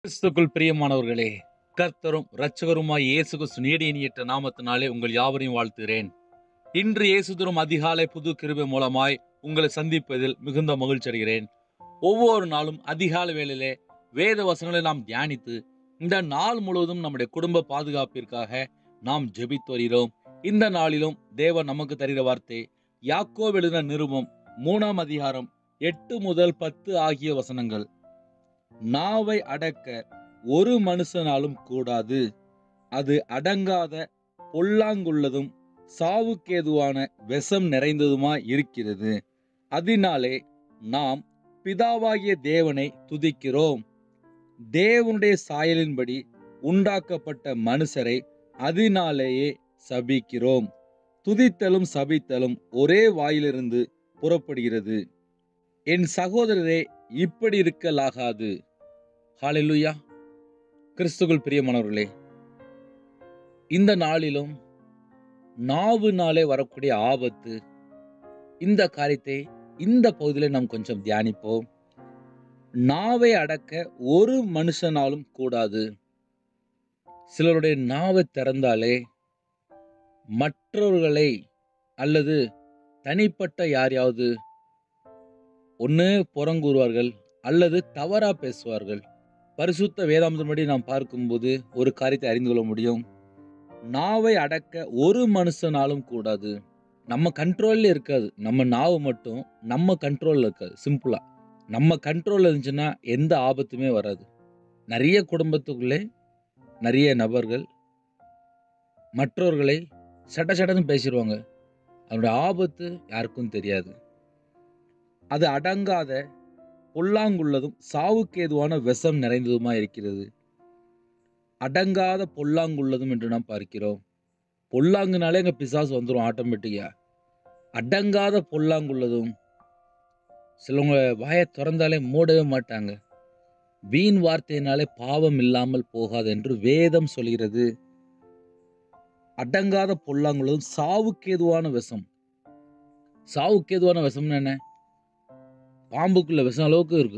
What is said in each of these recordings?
கிறிஸ்துக்குள் பிரியமானவர்களே, கர்த்தரும் இரட்சகருமாய் இயேசு கிறிஸ்து நீடியற்ற நாமத்தினாலே உங்கள் யாவரையும் வாழ்த்துகிறேன். இன்று இயேசு தரும் அதிகாலை புது கிருபை மூலமாய் உங்களை சந்திப்பதில் மிகுந்த மகிழ்ச்சி அடைகிறேன். ஒவ்வொரு நாளும் அதிகாலை வேளையிலே வேத வசனங்களை நாம் தியானித்து இந்த நாள் முழுவதும் நம்முடைய குடும்ப பாதுகாப்பிற்காக நாம் ஜெபித்து வருகிறோம். இந்த நாளிலும் தேவன் நமக்கு தருகிற வார்த்தை யாக்கோபு எழுதின நிருபம் 3ஆம் அதிகாரம் 8 முதல் 10 ஆகிய வசனங்கள். நாவை அடக்க ஒரு மனுஷனாலும் கூடாது, அது அடங்காத பொல்லாங்குள்ளதும் சாவுக்கேதுவான விஷம் நிறைந்ததுமாய் இருக்கிறது. அதனாலே நாம் பிதாவாகிய தேவனை துதிக்கிறோம். தேவனுடைய சாயலின்படி உண்டாக்கப்பட்ட மனுஷரை அதனாலேயே சபிக்கிறோம். துதித்தலும் சபித்தலும் ஒரே வாயிலிருந்து புறப்படுகிறது. என் சகோதரரே, இப்படி இருக்கலாகாது. ஹல்லேலூயா. கிறிஸ்துவுக்குள் பிரியமானவர்களே, இந்த நாளிலும் நாவினாலே வரக்கூடிய ஆபத்து, இந்த காரியத்தை இந்த பகுதியில் நாம் கொஞ்சம் தியானிப்போம். நாவை அடக்க ஒரு மனுஷனாலும் கூடாது. சிலருடைய நாவை திறந்தாலே மற்றவர்களை அல்லது தனிப்பட்ட யாரையாவது ஒன்று புறங்கூறுவார்கள் அல்லது தவறா பேசுவார்கள். பரிசுத்த வேதாந்தப்படி நாம் பார்க்கும்போது ஒரு காரியத்தை அறிந்து கொள்ள முடியும். நாவை அடக்க ஒரு மனுஷனாலும் கூடாது. நம்ம கண்ட்ரோல்ல இருக்காது. நம்ம நாவு மட்டும் நம்ம கண்ட்ரோல்ல இருக்காது. சிம்பிளா நம்ம கண்ட்ரோல்ல இருந்துச்சுன்னா எந்த ஆபத்துமே வராது. நிறைய குடும்பத்துக்குள்ளே நிறைய நபர்கள் மற்றவர்களை சட்டன்னு பேசிடுவாங்க. அதனுடைய ஆபத்து யாருக்கும் தெரியாது. அது அடங்காத பொல்லாங்குள்ளதும் சாவுக்கேதுவான விஷம் நிறைந்ததுமா இருக்கிறது. அடங்காத பொல்லாங்குள்ளதும் என்று நாம் பார்க்கிறோம். பொல்லாங்குனாலே எங்க பிசாசு வந்துடும் ஆட்டோமேட்டிக்கா. அடங்காத பொல்லாங்குள்ளதும், சிலவங்க வாயை திறந்தாலே மூடவே மாட்டாங்க. வீண் வார்த்தையினாலே பாவம் இல்லாமல் போகாது என்று வேதம் சொல்கிறது. அடங்காத பொல்லாங்குள்ளதும் சாவுக்கேதுவான விஷம். சாவுக்கேதுவான விஷம்னு என்ன? பாம்புக்குள்ள விஷம் அளவுக்கு இருக்கு.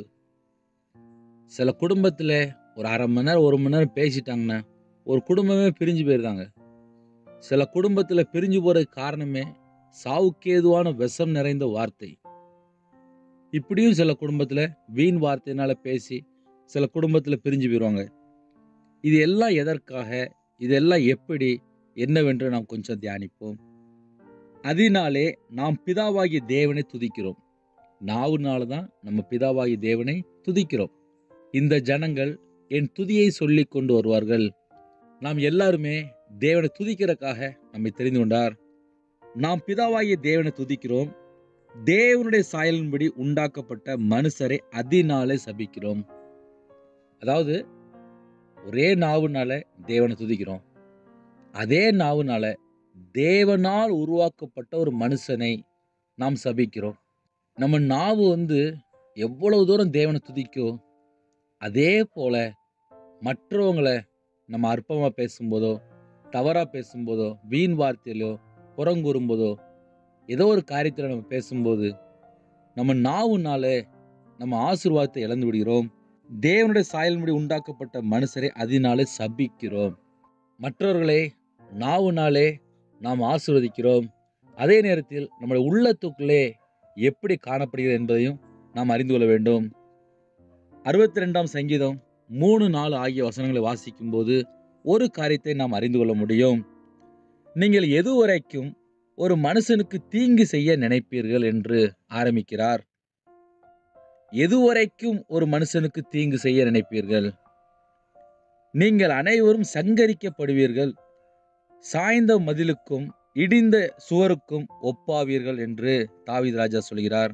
சில குடும்பத்துல ஒரு அரை மணி நேரம் 1 மணி நேரம் பேசிட்டாங்கன்னா ஒரு குடும்பமே பிரிஞ்சு போயிருந்தாங்க. சில குடும்பத்துல பிரிஞ்சு போறதுக்கு காரணமே சாவுக்கேதுவான விஷம் நிறைந்த வார்த்தை. இப்படியும் சில குடும்பத்துல வீண் வார்த்தையினால பேசி சில குடும்பத்துல பிரிஞ்சு போயிருவாங்க. இது எல்லாம் எதற்காக, இதெல்லாம் எப்படி, என்னவென்று நாம் கொஞ்சம் தியானிப்போம். அதனாலே நாம் பிதாவாகிய தேவனை துதிக்கிறோம். நாவுனால தான் நம்ம பிதாவாகிய தேவனை துதிக்கிறோம். இந்த ஜனங்கள் என் துதியை சொல்லிக் கொண்டு வருவார்கள். நாம் எல்லாருமே தேவனை துதிக்கிறதுக்காக நம்மை தெரிந்து கொண்டார். நாம் பிதாவாகிய தேவனை துதிக்கிறோம். தேவனுடைய சாயலின்படி உண்டாக்கப்பட்ட மனுஷரை அதனாலே சபிக்கிறோம். அதாவது ஒரே நாவுனால தேவனை துதிக்கிறோம். அதே நாவுனால தேவனால் உருவாக்கப்பட்ட ஒரு மனுஷனை நாம் சபிக்கிறோம். நம்ம நாவு எவ்வளவு தூரம் தேவனை துதிக்கோ, அதே போல மற்றவங்களை நம்ம அற்பமாக பேசும்போதோ, தவறாக பேசும்போதோ, வீண் வார்த்தையிலோ, புறங்கூறும்போதோ, ஏதோ ஒரு காரியத்தில் நம்ம பேசும்போது நம்ம நாவுனால நம்ம ஆசீர்வாதத்தை இழந்து விடுகிறோம். தேவனுடைய சாயலின்படி உண்டாக்கப்பட்ட மனுஷரை அதனாலே சபிக்கிறோம். மற்றவர்களை நாவுனாலே நாம் ஆசீர்வதிக்கிறோம். அதே நேரத்தில் நம்முடைய உள்ளத்துக்குள்ளே எப்படி காணப்படுகிறது என்பதையும் நாம் அறிந்து கொள்ள வேண்டும். 62ஆம் சங்கீதம் 3-4 ஆகிய வசனங்களை வாசிக்கும் போது ஒரு காரியத்தை நாம் அறிந்து கொள்ள முடியும். நீங்கள் எதுவரைக்கும் ஒரு மனுஷனுக்கு தீங்கு செய்ய நினைப்பீர்கள் என்று ஆரம்பிக்கிறார். எதுவரைக்கும் ஒரு மனுஷனுக்கு தீங்கு செய்ய நினைப்பீர்கள்? நீங்கள் அனைவரும் சங்கரிக்கப்படுவீர்கள், சாய்ந்த மதிலுக்கும் இடிந்த சுவருக்கும் ஒப்பாவீர்கள் என்று தாவீது ராஜா சொல்கிறார்.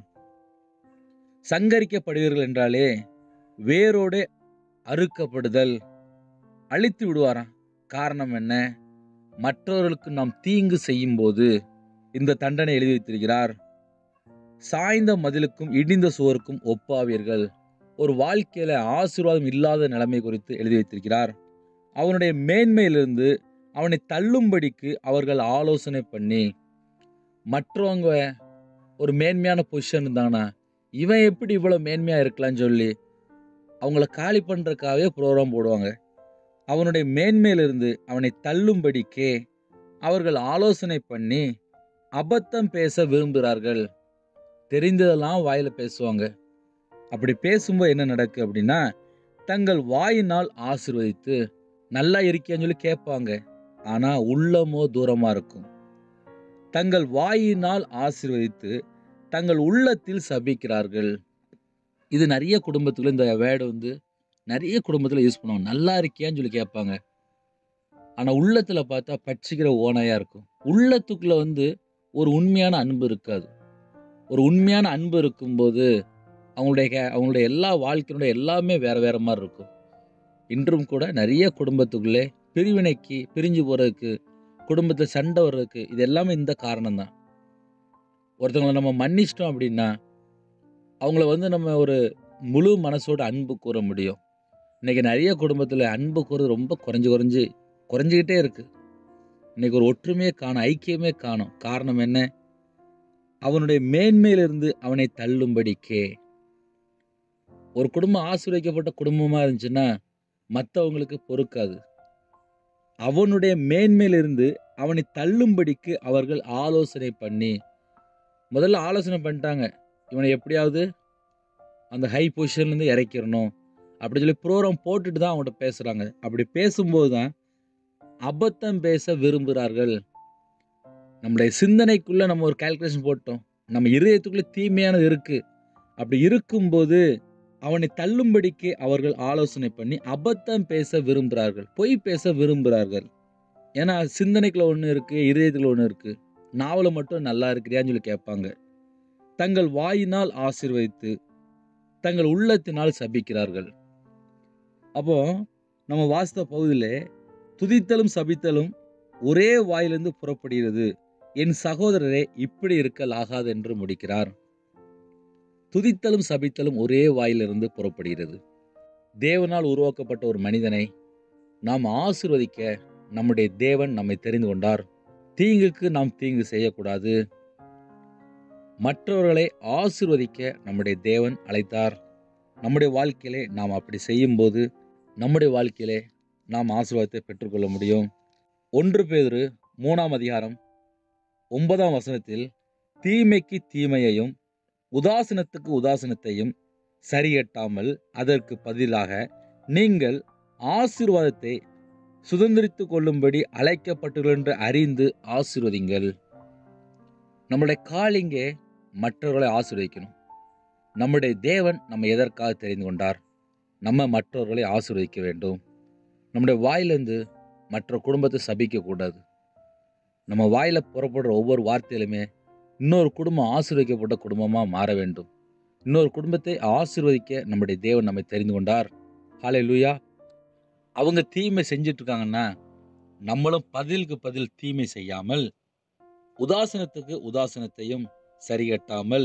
சங்கரிக்கப்படுவீர்கள் என்றாலே வேரோடு அறுக்கப்படுதல், அழித்து விடுவாராம். காரணம் என்ன? மற்றவர்களுக்கு நாம் தீங்கு செய்யும் போது இந்த தண்டனை எழுதி வைத்திருக்கிறார். சாய்ந்த மதிலுக்கும் இடிந்த சுவருக்கும் ஒப்பாவீர்கள். ஒரு வாழ்க்கையில ஆசீர்வாதம் இல்லாத நிலைமை குறித்து எழுதி வைத்திருக்கிறார். அவனுடைய மேன்மையிலிருந்து அவனை தள்ளும்படிக்கு அவர்கள் ஆலோசனை பண்ணி, மற்றவங்க ஒரு மேன்மையான பொசிஷன் இருந்தாங்கன்னா இவன் எப்படி இவ்வளவு மேன்மையா இருக்கலாம்னு சொல்லி அவங்கள காலி பண்ணுறதுக்காகவே ப்ரோக்ராம் போடுவாங்க. அவனுடைய மேன்மையிலிருந்து அவனை தள்ளும்படிக்கே அவர்கள் ஆலோசனை பண்ணி அபத்தம் பேச விரும்புகிறார்கள். தெரிந்ததெல்லாம் வாயில பேசுவாங்க. அப்படி பேசும்போது என்ன நடக்கு அப்படின்னா, தங்கள் வாயினால் ஆசீர்வதித்து நல்லா இருக்கியான்னு சொல்லி கேட்பாங்க. ஆனா உள்ளமோ தூரமா இருக்கும். தங்கள் வாயினால் ஆசீர்வதித்து தங்கள் உள்ளத்தில் சபிக்கிறார்கள். இது நிறைய குடும்பத்துல இந்த வேர்டு நிறைய குடும்பத்துல யூஸ் பண்ணுவாங்க. நல்லா இருக்கியான்னு சொல்லி கேட்பாங்க. ஆனா உள்ளத்துல பார்த்தா பட்சிக்கிற ஓநாயா இருக்கும். உள்ளத்துக்குள்ள ஒரு உண்மையான அன்பு இருக்காது. ஒரு உண்மையான அன்பு இருக்கும்போது அவங்களுடைய எல்லா வாழ்க்கையினுடைய எல்லாமே வேற வேற மாதிரி இருக்கும். இன்றும் கூட நிறைய குடும்பத்துக்குள்ளே பிரிவினைக்கு பிரிஞ்சு போறதுக்கு, குடும்பத்துல சண்டை வர்றதுக்கு இது எல்லாமே இந்த காரணம் தான். ஒருத்தவங்களை நம்ம மன்னிச்சிட்டோம் அப்படின்னா அவங்கள நம்ம ஒரு முழு மனசோட அன்பு கூற முடியும். இன்னைக்கு நிறைய குடும்பத்துல அன்பு கூறது ரொம்ப குறைஞ்சுக்கிட்டே இருக்கு. இன்னைக்கு ஒரு ஒற்றுமையே காணும், ஐக்கியமே காணும். காரணம் என்ன? அவனுடைய மேன்மையிலிருந்து அவனை தள்ளும்படிக்கே. ஒரு குடும்பம் ஆசீர்வதிக்கப்பட்ட குடும்பமா இருந்துச்சுன்னா மற்றவங்களுக்கு பொறுக்காது. அவனுடைய மேன்மையிலிருந்து அவனை தள்ளும்படிக்கு அவர்கள் ஆலோசனை பண்ணி, முதல்ல ஆலோசனை பண்ணிட்டாங்க, இவனை எப்படியாவது அந்த ஹை பொசிஷன்லேருந்து இறக்கிடணும் அப்படின்னு சொல்லி ப்ரோக்ராம் போட்டுட்டு தான் அவங்கள்ட்ட பேசுகிறாங்க. அப்படி பேசும்போது தான் அபத்தம் பேச விரும்புகிறார்கள். நம்முடைய சிந்தனைக்குள்ளே நம்ம ஒரு கால்குலேஷன் போட்டோம், நம்ம இருதயத்துக்குள்ளே தீமையானது இருக்குது. அப்படி இருக்கும்போது அவனை தள்ளும்படிக்கு அவர்கள் ஆலோசனை பண்ணி அபத்தம் பேச விரும்புகிறார்கள், பொய் பேச விரும்புகிறார்கள். ஏன்னா சிந்தனைக்குள்ள ஒன்று இருக்குது, இருதயத்தில் ஒன்று இருக்குது. நாவல மட்டும் நல்லா இருக்கிறியான்னு சொல்லி கேட்பாங்க. தங்கள் வாயினால் ஆசீர்வதித்து தங்கள் உள்ளத்தினால் சபிக்கிறார்கள். அப்போ நம்ம வாசித்த பகுதியிலே துதித்தலும் சபித்தலும் ஒரே வாயிலிருந்து புறப்படுகிறது, என் சகோதரரே இப்படி இருக்கலாகாது என்று முடிக்கிறார். துதித்தலும் சபித்தலும் ஒரே வாயிலிருந்து புறப்படுகிறது. தேவனால் உருவாக்கப்பட்ட ஒரு மனிதனை நாம் ஆசீர்வதிக்க நம்முடைய தேவன் நம்மை தெரிந்து கொண்டார். தீங்குக்கு நாம் தீங்கு செய்யக்கூடாது. மற்றவர்களை ஆசீர்வதிக்க நம்முடைய தேவன் அழைத்தார். நம்முடைய வாழ்க்கையிலே நாம் அப்படி செய்யும்போது நம்முடைய வாழ்க்கையிலே நாம் ஆசீர்வாதத்தை பெற்றுக்கொள்ள முடியும். 1 பேதுரு 3ஆம் அதிகாரம் 9ஆம் வசனத்தில் தீமைக்கு தீமையையும் உதாசீனத்துக்கு உதாசீனத்தையும் சரியட்டாமல் அதற்கு பதிலாக நீங்கள் ஆசீர்வாதத்தை சுதந்திரித்து கொள்ளும்படி அழைக்கப்பட்டுள்ளது என்று அறிந்து ஆசீர்வதிங்கள். நம்முடைய காலிங்கே மற்றவர்களை ஆசீர்வதிக்கணும். நம்முடைய தேவன் நம்ம எதற்காக தெரிந்து கொண்டார்? நம்ம மற்றவர்களை ஆசீர்வதிக்க வேண்டும். நம்முடைய வாயிலிருந்து மற்ற குடும்பத்தை சபிக்கக்கூடாது. நம்ம வாயில புறப்படுற ஒவ்வொரு வார்த்தையிலுமே இன்னொரு குடும்பம் ஆசீர்வதிக்கப்பட்ட குடும்பமாக மாற வேண்டும். இன்னொரு குடும்பத்தை ஆசீர்வதிக்க நம்முடைய தேவன் நம்மை தெரிந்து கொண்டார். ஹல்லேலூயா. அவங்க தீமை செஞ்சிட்டு இருக்காங்கன்னா நம்மளும் பதிலுக்கு பதில் தீமை செய்யாமல் உதாசீனத்துக்கு உதாசீனத்தையும் சரிகட்டாமல்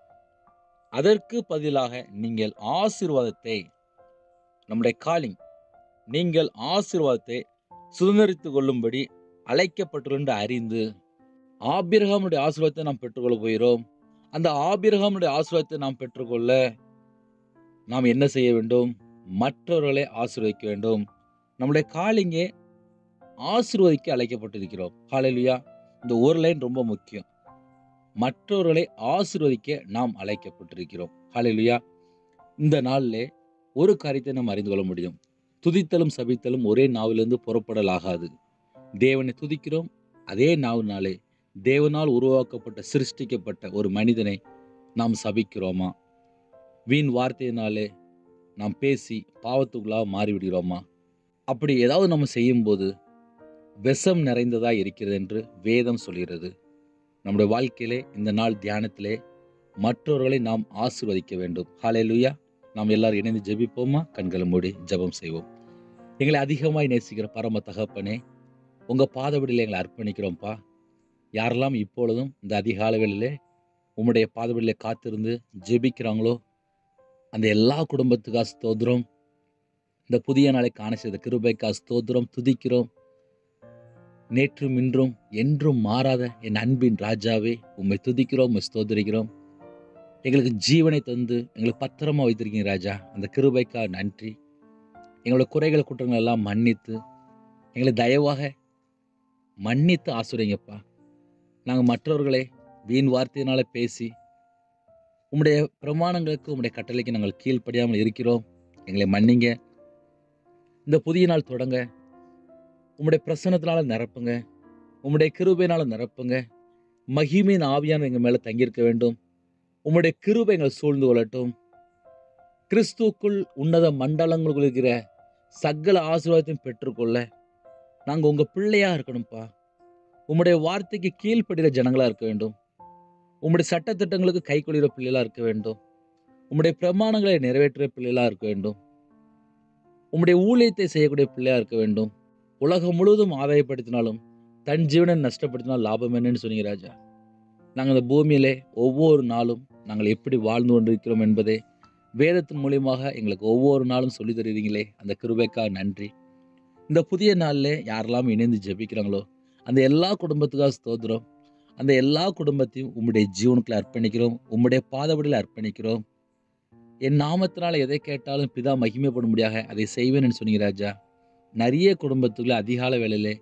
அதற்கு பதிலாக நீங்கள் ஆசீர்வாதத்தை, நம்முடைய காலிங், நீங்கள் ஆசீர்வாதத்தை சுதந்திரித்துக் கொள்ளும்படி அழைக்கப்பட்டுள்ள அறிந்து, ஆபிரகாமுடைய ஆசீர்வாதத்தை நாம் பெற்றுக்கொள்ள போகிறோம். அந்த ஆபிரகாமுடைய ஆசீர்வாதத்தை நாம் பெற்றுக்கொள்ள நாம் என்ன செய்ய வேண்டும்? மற்றவர்களை ஆசீர்வதிக்க வேண்டும். நம்முடைய காலிங்கே ஆசீர்வதிக்க அழைக்கப்பட்டிருக்கிறோம். ஹல்லேலூயா. இந்த ஒரு லைன் ரொம்ப முக்கியம். மற்றவர்களை ஆசீர்வதிக்க நாம் அழைக்கப்பட்டிருக்கிறோம். ஹல்லேலூயா. இந்த நாளிலே ஒரு காரியத்தை நாம் அறிந்து கொள்ள முடியும். துதித்தலும் சபித்தலும் ஒரே நாவிலிருந்து புறப்படலாகாது. தேவனை துதிக்கிறோம், அதே நாவினாலே தேவனால் உருவாக்கப்பட்ட சிருஷ்டிக்கப்பட்ட ஒரு மனிதனை நாம் சபிக்கிறோமா? வீண் வார்த்தையினாலே நாம் பேசி பாவத்துக்குள்ளாக மாறிவிடுகிறோமா? அப்படி ஏதாவது நம்ம செய்யும்போது விஷம் நிறைந்ததாக இருக்கிறது என்று வேதம் சொல்கிறது. நம்முடைய வாழ்க்கையிலே இந்த நாள் தியானத்திலே மற்றவர்களை நாம் ஆசீர்வதிக்க வேண்டும். ஹல்லேலூயா. நாம் எல்லாரும் இணைந்து ஜெபிப்போமா? கண்களை மூடி ஜெபம் செய்வோம். எங்களை அதிகமாய் நேசிக்கிற பரம தகப்பனே, உங்கள் பாதபடியில் எங்களை அர்ப்பணிக்கிறோம்ப்பா. யாரெல்லாம் இப்பொழுதும் இந்த அதிகாலைகளிலே உம்முடைய பாதபடியிலே காத்திருந்து ஜெபிக்கிறாங்களோ அந்த எல்லா குடும்பத்துக்காக ஸ்தோத்திரம். இந்த புதிய நாளை காண செய்த கிருபைக்காக ஸ்தோத்திரம், துதிக்கிறோம். நேற்றும் இன்றும் என்றும் மாறாத என் அன்பின் ராஜாவே, உம்மை துதிக்கிறோம், உம்மை ஸ்தோத்திரிக்கிறோம். எங்களுக்கு ஜீவனை தந்து எங்களுக்கு பத்திரமா வைத்திருக்கீங்க ராஜா. அந்த கிருபைக்காக நன்றி. எங்களோட குறைகள் குற்றங்கள் எல்லாம் மன்னித்து எங்களை தயவாக மன்னித்து ஆசீர்வதிங்கப்பா. நாங்கள் மற்றவர்களை வீண் வார்த்தையினால பேசி உம்முடைய பிரமாணங்களுக்கு உம்முடைய கட்டளைக்கு நாங்கள் கீழ்ப்படியாமல் இருக்கிறோம். எங்களை மன்னிங்க. இந்த புதிய நாள் தொடங்க உம்முடைய பிரசன்னத்தினால நிரப்புங்க. உம்முடைய கிருபையினால நிரப்புங்க. மகிமையின் ஆவியான எங்கள் மேலே தங்கியிருக்க வேண்டும். உம்முடைய கிருபை எங்களை சூழ்ந்து கொள்ளட்டும். கிறிஸ்துவுக்குள் உன்னத மண்டலங்களுக்குள் இருக்கிற சகல ஆசீர்வாதத்தையும் பெற்றுக்கொள்ள நாங்கள் உங்கள் பிள்ளையாக இருக்கணும்ப்பா. உம்முடைய வார்த்தைக்கு கீழ்ப்படுகிற ஜனங்களாக இருக்க வேண்டும். உம்முடைய சட்டத்திட்டங்களுக்கு கைக்கொள்கிற பிள்ளைகளாக இருக்க வேண்டும். உம்முடைய பிரமாணங்களை நிறைவேற்றுகிற பிள்ளைகளாக இருக்க வேண்டும். உம்முடைய ஊழியத்தை செய்யக்கூடிய பிள்ளையாக இருக்க வேண்டும். உலகம் முழுவதும் ஆதாயப்படுத்தினாலும் தன் ஜீவனை நஷ்டப்படுத்தினால் லாபம் என்னன்னு சொன்னீங்க ராஜா. நாங்கள் இந்த பூமியிலே ஒவ்வொரு நாளும் நாங்கள் எப்படி வாழ்ந்து கொண்டிருக்கிறோம் என்பதை வேதத்தின் மூலியமாக எங்களுக்கு ஒவ்வொரு நாளும் சொல்லி தருவீங்களே, அந்த கிருபைக்காக நன்றி. இந்த புதிய நாளில் யாரெல்லாம் இணைந்து ஜெபிக்கிறாங்களோ அந்த எல்லா குடும்பத்துக்காக ஸ்தோத்திரம். அந்த எல்லா குடும்பத்தையும் உம்முடைய ஜீவனுக்குள்ள அர்ப்பணிக்கிறோம். உம்முடைய பாதபடியில் அர்ப்பணிக்கிறோம். என் நாமத்தினால எதை கேட்டாலும் பிதா மகிமைப்படும்படியாக அதை செய்வேன்னு சொன்னீங்க ராஜா. நிறைய குடும்பத்துக்குள்ள அதிகால வேளையிலே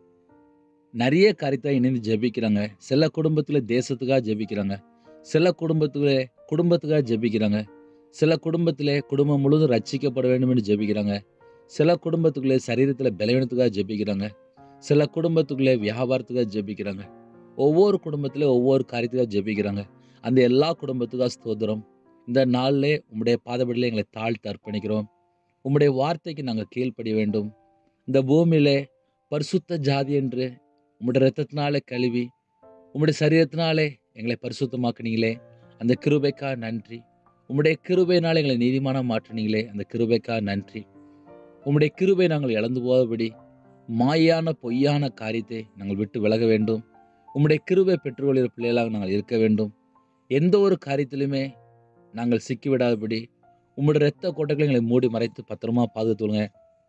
நிறைய காரியத்தை இணைந்து ஜெபிக்கிறாங்க. சில குடும்பத்தில் தேசத்துக்காக ஜெபிக்கிறாங்க. சில குடும்பத்துக்காக ஜெபிக்கிறாங்க. சில குடும்பத்திலே குடும்பம் முழுவதும் ரட்சிக்கப்பட வேண்டும் என்று ஜெபிக்கிறாங்க. சில குடும்பத்துக்குள்ளே சரீரத்தில் பலவீனத்துக்காக ஜெபிக்கிறாங்க. சில குடும்பத்துக்குள்ளே வியாபாரத்துக்காக ஜெபிக்கிறாங்க. ஒவ்வொரு குடும்பத்திலே ஒவ்வொரு காரியத்துக்காக ஜெபிக்கிறாங்க. அந்த எல்லா குடும்பத்துக்காக ஸ்தோத்திரம். இந்த நாளிலே உம்முடைய பாதபடியில் எங்களை தாழ்த்தி அர்ப்பணிக்கிறோம். உம்முடைய வார்த்தைக்கு நாங்கள் கீழ்ப்படிய வேண்டும். இந்த பூமியிலே பரிசுத்த ஜாதி என்று உம்முடைய இரத்தத்தினாலே கழுவி உம்முடைய சரீரத்தினாலே எங்களை பரிசுத்தமாக்குனீங்களே, அந்த கிருபைக்காக நன்றி. உம்முடைய கிருபையினால் எங்களை நீதிமானாக மாற்றினீங்களே, அந்த கிருபைக்காக நன்றி. உம்முடைய கிருபை நாங்கள் இழந்து போகாதபடி மாயான பொய்யான காரியத்தை நாங்கள் விட்டு விலக வேண்டும். உம்முடைய கிருபை பெற்றுக்கொள்கிற பிள்ளைகளாக நாங்கள் இருக்க வேண்டும். எந்த ஒரு காரியத்திலுமே நாங்கள் சிக்கிவிடாதபடி உம்முடைய இரத்த கோட்டைகளை எங்களை மூடி மறைத்து பத்திரமா பாதுகாத்துங்க.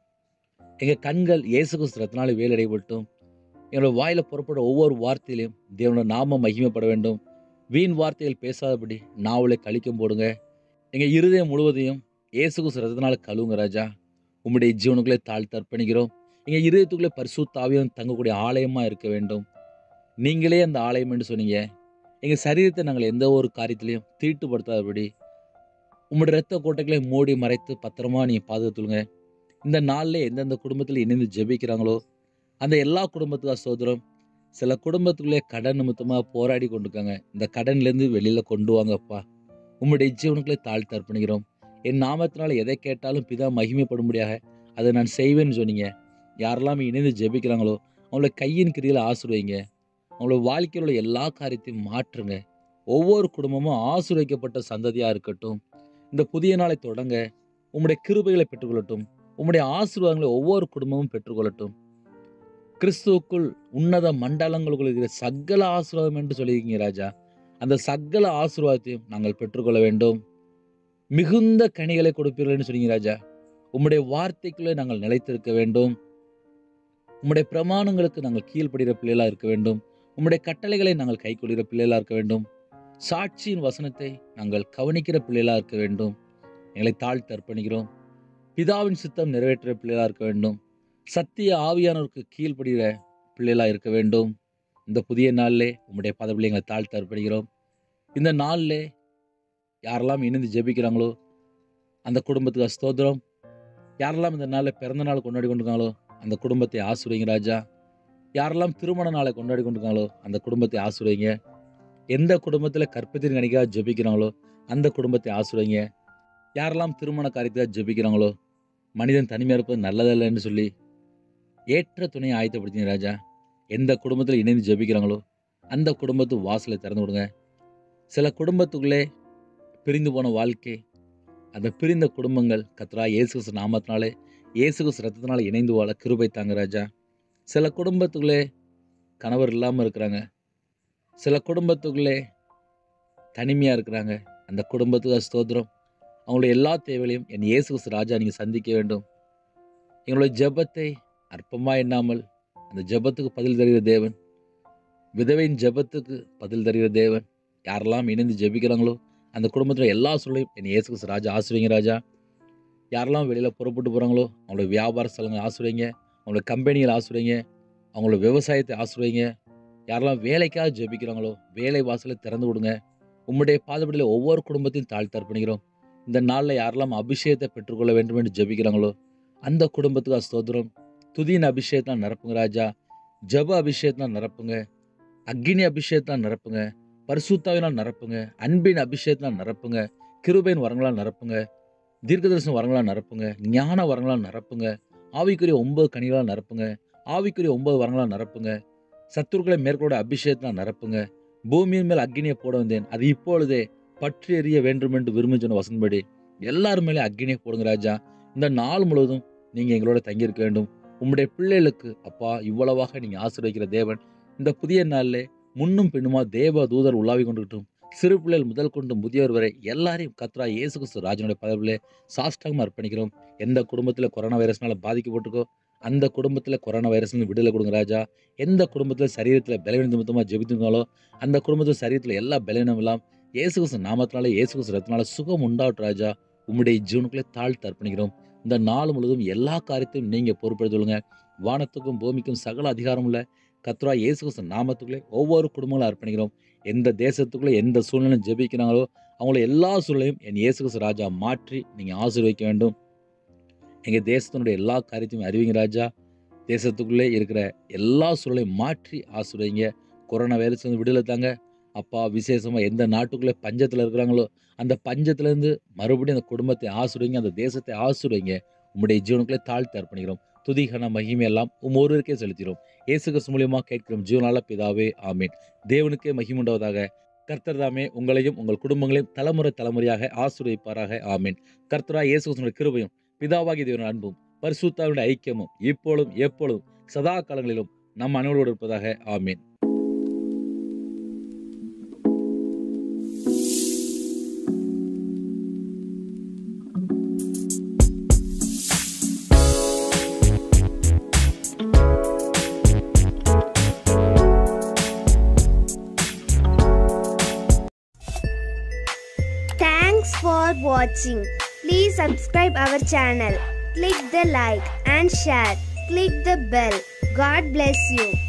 எங்கள் கண்கள் இயேசு கிறிஸ்து ரத்தினாலே வேலடைபட்டும். எங்களோட வாயில புறப்பட ஒவ்வொரு வார்த்தையிலையும் தேவனோட நாமம் மகிமைப்பட வேண்டும். வீண் வார்த்தைகள் பேசாதபடி நாவலை கழிக்கும் போடுங்க. எங்கள் இருதயம் முழுவதையும் இயேசு கிறிஸ்து ரத்தினால கழுவுங்க ராஜா. உம்முடைய ஜீவனுக்குள்ளே தாழ்த்தி அர்ப்பணிக்கிறோம். எங்கள் இருதயத்துக்குள்ளே பரிசுத்த ஆவியானவர் தங்கக்கூடிய ஆலயமாக இருக்க வேண்டும். நீங்களே அந்த ஆலயம் என்று சொன்னீங்க. எங்கள் சரீரத்தை நாங்கள் எந்த ஒரு காரியத்திலையும் தீட்டுப்படுத்தாதபடி உம்முடைய இரத்த கோட்டைகளை மூடி மறைத்து பத்திரமா நீங்கள் பாதுகாத்துங்க. இந்த நாளில் எந்தெந்த குடும்பத்தில் இணைந்து ஜெபிக்கிறாங்களோ அந்த எல்லா குடும்பத்துக்காக சோதரம். சில குடும்பத்துக்குள்ளே கடன் நிமித்தமாக போராடி கொண்டிருக்காங்க. இந்த கடன்லேருந்து வெளியில் கொண்டு வாங்கப்பா. உம்முடைய ஜீவனுக்குள்ளே தாழ்த்தி அர்ப்பணிக்கிறோம். என் நாமத்தினால எதை கேட்டாலும் பிதா மகிமைப்படும்படியாக அதை நான் செய்வேன்னு சொன்னீங்க. யாரெல்லாம் இணைந்து ஜெபிக்கிறாங்களோ அவங்களோட கையின் கிரியில் ஆசீர்வைங்க. அவங்களோட வாழ்க்கையில் உள்ள எல்லா காரியத்தையும் மாற்றுங்க. ஒவ்வொரு குடும்பமும் ஆசீர்வைக்கப்பட்ட சந்ததியாக இருக்கட்டும். இந்த புதிய நாளை தொடங்க உம்முடைய கிருபைகளை பெற்றுக்கொள்ளட்டும். உம்முடைய ஆசீர்வாதங்களை ஒவ்வொரு குடும்பமும் பெற்றுக்கொள்ளட்டும். கிறிஸ்துவுக்குள் உன்னத மண்டலங்களுக்குள் இருக்கிற சகல ஆசீர்வாதம் என்று சொல்லியிருக்கீங்க ராஜா. அந்த சகல ஆசீர்வாதத்தையும் நாங்கள் பெற்றுக்கொள்ள வேண்டும். மிகுந்த கனிகளை கொடுப்பீர்கள்னு சொன்னீங்க ராஜா. உம்முடைய வார்த்தைக்குள்ளே நாங்கள் நிலைத்திருக்க வேண்டும். உம்முடைய பிரமாணங்களுக்கு நாங்கள் கீழ்ப்படுகிற பிள்ளைகளாக இருக்க வேண்டும். உம்முடைய கட்டளைகளை நாங்கள் கைக்கொள்கிற பிள்ளைகளாக இருக்க வேண்டும். சாட்சியின் வசனத்தை நாங்கள் கவனிக்கிற பிள்ளைகளாக இருக்க வேண்டும். எங்களை தாழ்த்தி அர்ப்பணிக்கிறோம். பிதாவின் சித்தம் நிறைவேற்ற பிள்ளைகளாக இருக்க வேண்டும். சத்திய ஆவியானவருக்கு கீழ்ப்படுகிற பிள்ளைகளாக இருக்க வேண்டும். இந்த புதிய நாளிலே உம்முடைய பதவியில் எங்களை தாழ்த்தி அர்ப்பணிக்கிறோம். இந்த நாளிலே யாரெல்லாம் இணைந்து ஜெபிக்கிறாங்களோ அந்த குடும்பத்துக்கு ஸ்தோத்திரம். யாரெல்லாம் இந்த நாளில் பிறந்த நாள் கொண்டாடி கொண்டிருக்காங்களோ அந்த குடும்பத்தை ஆசீர்வதிங்க ராஜா. யாரெல்லாம் திருமண நாளை கொண்டாடி கொண்டிருக்காங்களோ அந்த குடும்பத்தை ஆசீர்வதிங்க. எந்த குடும்பத்தில் கற்பத்தின் கணிக்காக ஜெபிக்கிறாங்களோ அந்த குடும்பத்தை ஆசீர்வதிங்க. யாரெல்லாம் திருமண காரியத்துக்காக ஜெபிக்கிறாங்களோ மனிதன் தனிமையாக இருப்பது நல்லதல்லன்னு சொல்லி ஏற்ற துணையை ஆயத்தப்படுத்திங்க ராஜா. எந்த குடும்பத்தில் இணைந்து ஜெபிக்கிறாங்களோ அந்த குடும்பத்து வாசலை திறந்து விடுங்க. சில குடும்பத்துக்குள்ளே பிரிந்து போன வாழ்க்கை, அந்த பிரிந்த குடும்பங்கள் கர்த்தராகிய இயேசு கிறிஸ்து நாமத்தினாலே இயேசு கிறிஸ்து ரத்தத்தினால இணைந்து வாழ கிருபை தாங்க ராஜா. சில குடும்பத்துக்குள்ளே கணவர் இல்லாமல் இருக்கிறாங்க. சில குடும்பத்துக்குள்ளே தனிமையாக இருக்கிறாங்க. அந்த குடும்பத்துக்கு ஸ்தோத்திரம். அவங்களுடைய எல்லா தேவைகளையும் என் இயேசு கிறிஸ்து ராஜா நீங்கள் சந்திக்க வேண்டும். எங்களுடைய ஜெபத்தை அற்பமாக எண்ணாமல் அந்த ஜெபத்துக்கு பதில் தருகிற தேவன், விதவையின் ஜெபத்துக்கு பதில் தருகிற தேவன். யாரெல்லாம் இணைந்து ஜெபிக்கிறாங்களோ அந்த குடும்பத்தில் எல்லா சூழலையும் என் இயேசு கிறிஸ்து ராஜா ஆசீர்வதிங்க ராஜா. யாரெல்லாம் வெளியில் புறப்பட்டு போகிறாங்களோ அவங்களோட வியாபார ஸ்தலங்களை ஆசீர்வதிங்க, அவங்களோட கம்பெனிகளை ஆசீர்வதிங்க, அவங்களோட விவசாயத்தை ஆசீர்வதிங்க. யாரெல்லாம் வேலைக்காக ஜெபிக்கிறாங்களோ வேலை வாசலை திறந்து விடுங்க. உம்முடைய பாதபடியில் ஒவ்வொரு குடும்பத்தையும் தாழ்த்தி அர்ப்பணிக்கிறோம். இந்த நாளில் யாரெல்லாம் அபிஷேகத்தை பெற்றுக்கொள்ள வேண்டும் என்று ஜெபிக்கிறாங்களோ அந்த குடும்பத்துக்கு ஸ்தோத்திரம். துதியின் அபிஷேகத்தான் நிரப்புங்க ராஜா. ஜப அபிஷேகத்தான் நிரப்புங்க. அக்கினி அபிஷேகத்தான் நிரப்புங்க. பரிசுத்தாவினால் நிரப்புங்க. அன்பின் அபிஷேகத்தான் நிரப்புங்க. கிருபையின் வரங்களால் நிரப்புங்க. தீர்க்கதரிசன வரங்களால் நிரப்புங்க. ஞான வரங்களால் நிரப்புங்க. ஆவிக்குரிய 9 கனிகளால் நிரப்புங்க. ஆவிக்குரிய 9 வரங்களால் நிரப்புங்க. சத்துருக்களை மேற்கொள்ள அபிஷேகத்தான் நிரப்புங்க. பூமியின் மேல் அக்கினியை போட வந்தேன், அது இப்பொழுதே பற்றி எறிய வேண்டும் என்று விரும்பி சொன்ன வசன்படி எல்லாரும் மேலே அக்கினியை போடுங்க ராஜா. இந்த நாள் முழுவதும் நீங்கள் எங்களோட தங்கியிருக்க வேண்டும். உம்முடைய பிள்ளைகளுக்கு அப்பா இவ்வளவாக நீங்கள் ஆசீர்வதிக்கிற தேவன். இந்த புதிய நாளில் முன்னும் பின்னுமா தேவ தூதர் உலாவி கொண்டுகிட்டும். சிறு பிள்ளைகள் முதல் கொண்டு முதியவர் வரை எல்லாரையும் கர்த்தராகிய இயேசு கிறிஸ்து ராஜனுடைய பதவியிலே சாஷ்டாங்கமாக அர்ப்பணிக்கிறோம். எந்த குடும்பத்தில் கொரோனா வைரஸ்னால பாதிக்கப்பட்டிருக்கோ அந்த குடும்பத்தில் கொரோனா வைரஸ்னு விடுதலை கொடுங்க ராஜா. எந்த குடும்பத்தில் சரீரத்தில் பலவீன நிமித்தமாக ஜெபித்திருந்தாலோ அந்த குடும்பத்தில் சரீரத்தில் எல்லா பலவீனம் எல்லாம் இயேசு கிறிஸ்து நாமத்தினால இயேசு கிறிஸ்து ரத்தினால சுகம் உண்டாவட்டும் ராஜா. உம்முடைய ஜீவனுக்குள்ளே தாழ்த்து அர்ப்பணிக்கிறோம். இந்த நாள் முழுவதும் எல்லா காரியத்தையும் நீங்கள் பொறுப்பெடுத்துள்ளுங்க. வானத்துக்கும் பூமிக்கும் சகல அதிகாரம் உள்ள கர்த்தராகிய இயேசு கிறிஸ்து நாமத்துக்குள்ளே ஒவ்வொரு குடும்பங்களும் அர்ப்பணிக்கிறோம். எந்த தேசத்துக்குள்ளே எந்த சூழ்நிலையும் ஜெபிக்கிறாங்களோ அவங்கள எல்லா சூழ்நிலையும் என் இயேசு கிறிஸ்து ராஜா மாற்றி நீங்கள் ஆசீர்வதிக்க வேண்டும். எங்கள் தேசத்தினுடைய எல்லா காரியத்தையும் அறிவிங்க ராஜா. தேசத்துக்குள்ளே இருக்கிற எல்லா சூழலையும் மாற்றி ஆசீர்வதிங்க. கொரோனா வைரஸ் வந்து விடுதலை தாங்க அப்பா. விசேஷமாக எந்த நாட்டுக்குள்ளே பஞ்சத்தில் இருக்கிறாங்களோ அந்த பஞ்சத்திலேருந்து மறுபடியும் அந்த குடும்பத்தை ஆசீர்வதிங்க, அந்த தேசத்தை ஆசீர்வதிங்க. உம்முடைய ஜீவனுக்குள்ளே தாழ்த்தி அர்ப்பணிக்கிறோம். துதிகன மகிமை எல்லாம் ஒருவருக்கே செலுத்திடும். இயேசு கிறிஸ்து மூலியமாக கேட்கிறோம் ஜீவனால பிதாவே, ஆமீன். தேவனுக்கே மகிமை உண்டாவதாக. கர்த்தர் தாமே உங்களையும் உங்கள் குடும்பங்களையும் தலைமுறை தலைமுறையாக ஆசீர்வதிப்பாராக, ஆமீன். கர்த்தராகிய இயேசு கிறிஸ்துவின் கிருபையும் பிதாவாகிய தேவனுடைய அன்பும் பரிசுத்தாவினுடைய ஐக்கியமும் இப்பொழுதும் எப்பொழுதும் சதா காலங்களிலும் நம் அனைவரோடு இருப்பதாக, ஆமீன். Thanks for watching. Please subscribe our channel. Click the like and share. Click the bell. God bless you.